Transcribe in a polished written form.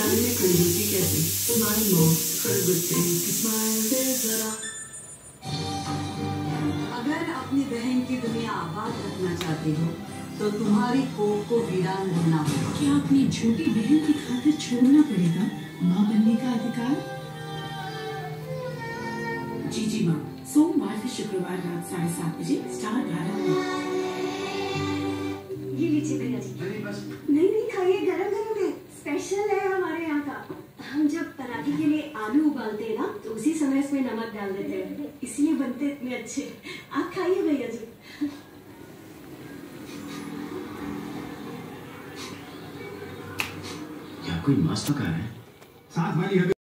Smile में कंजूसी कैसे? Smile more for a good thing, smile दे जरा। अगर अपनी बहन की दुनिया आबाद रखना चाहते हो तो तुम्हारी कोख को वीरान होना होगा। क्या अपनी छोटी बहन की खातिर छोड़ना पड़ेगा माँ बनने का अधिकार? जी माँ, सोमवार से शुक्रवार रात 7:30 बजे स्टार 12 में। ये लीजिए भैया जी। नहीं खाइए, गरम गरम है, स्पेशल है हमारे यहाँ का। हम जब पराठे के लिए आलू उबालते हैं ना तो उसी समय इसमें नमक डाल देते हैं, इसलिए बनते इतने अच्छे। आप खाइए भैया जी। क्या कोई नाश्ता कर रहा है? साथ वाली